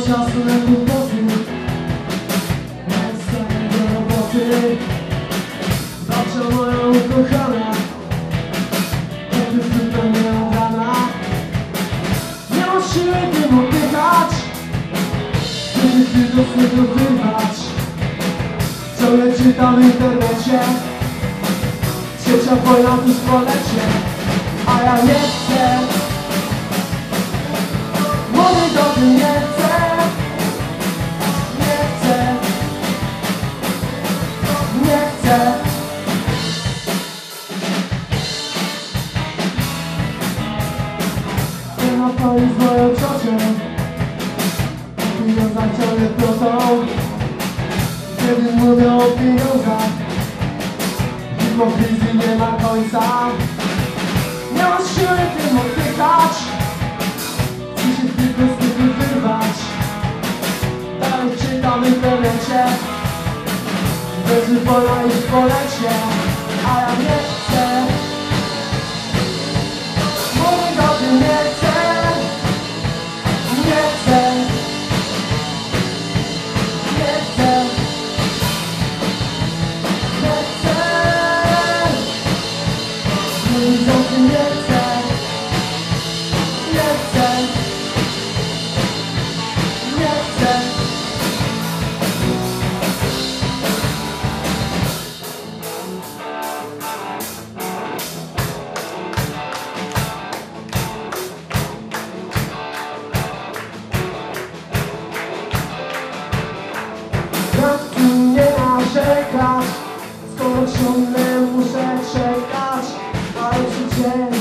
czasu na kłopoty, nie wstaję do roboty. Zawsze moja ukochana, kiedy zwykle mnie od rana. Nie mam siły tym oddychać, kiedy chcę do swego wyrwać. Ciągle czytam w internecie, trzecia wojna tuż polecie, a ja nie chcę. Mówić o tym nie chcę, nie chcę, nie chcę. Nie ma pani z moją ciocią, pieniądzach ciągle plotą. Kiedy mówią o pieniądzach, hipokryzji nie ma końca. Nie mam siły tym oddychać, chcę się tylko z tego wyrwać. Dalej czytam w internecie, będzie wojna już w polecie, a ja nie chcę. Mówić o tym nie chcę, nie chcę, nie chcę. Mówić o tym nie chcę, nie chcę, nie chcę. Jak tu nie narzekać, skoro ciągle muszę czekać na lepszy dzień.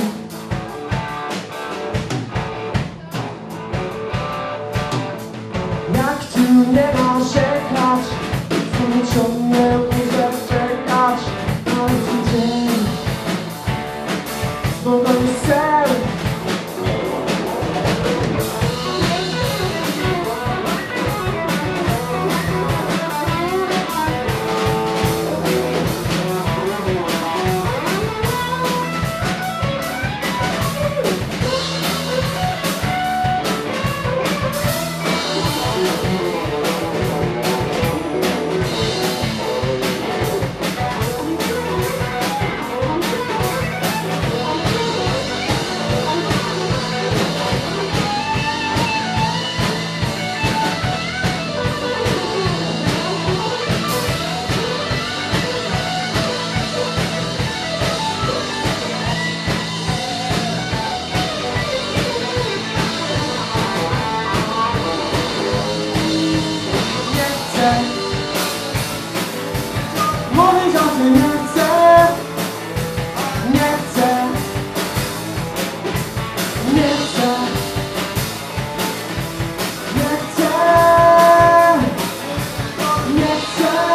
Jak tu nie narzekać, skoro ciągle muszę czekać na lepszy dzień. Bo to jest cel. Mówić o tym nie chcę, nie chcę, nie chcę, nie chcę, nie chcę.